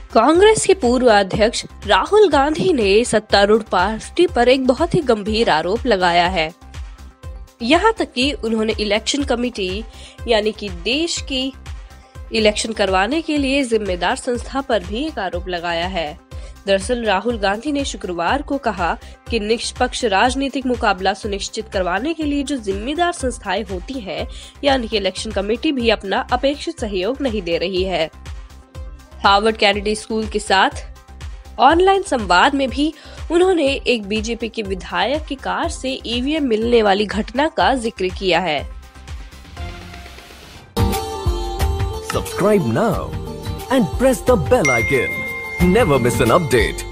कांग्रेस के पूर्व अध्यक्ष राहुल गांधी ने सत्तारूढ़ पार्टी पर एक बहुत ही गंभीर आरोप लगाया है। यहाँ तक कि उन्होंने इलेक्शन कमेटी यानी कि देश की इलेक्शन करवाने के लिए जिम्मेदार संस्था पर भी एक आरोप लगाया है। दरअसल राहुल गांधी ने शुक्रवार को कहा कि निष्पक्ष राजनीतिक मुकाबला सुनिश्चित करवाने के लिए जो जिम्मेदार संस्थाएं होती हैं, यानी कि इलेक्शन कमेटी भी अपना अपेक्षित सहयोग नहीं दे रही है। हार्वर्ड कैनेडी स्कूल के साथ ऑनलाइन संवाद में भी उन्होंने एक बीजेपी के विधायक की कार से ईवीएम मिलने वाली घटना का जिक्र किया है। Subscribe now and press the bell icon. Never miss an update.